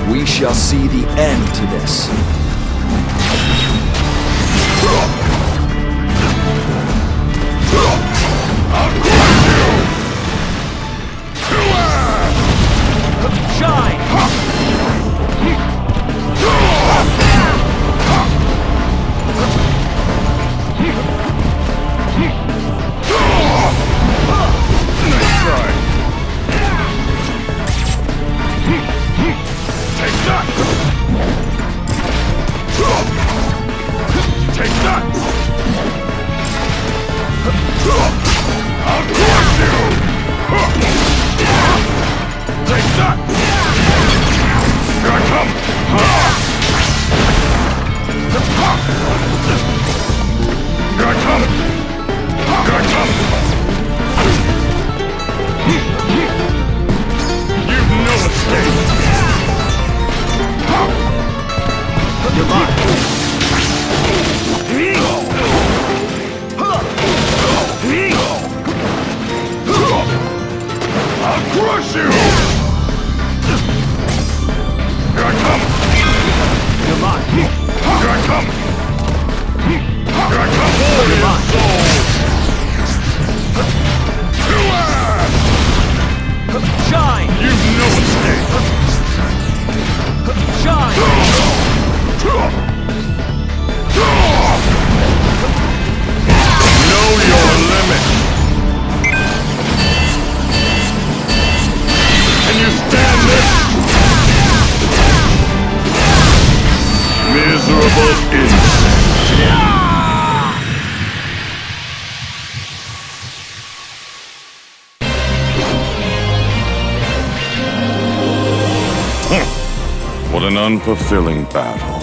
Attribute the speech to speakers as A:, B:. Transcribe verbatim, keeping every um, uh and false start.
A: We shall see the end to this.
B: I'll crush you!
C: Shine!
B: Nice try. Take that! Take that! I'll crush you! Take that! Here I come! Here I come! Here I come! You've no escape!
C: You're mine!
B: I'll crush you! Here I come!
C: You're mine!
B: Here I come! Here I come!
C: You're mine! Shine!
B: You've no escape!
C: Shine!
B: Know your limit! Can you stand this? Miserable insect! What an unfulfilling battle.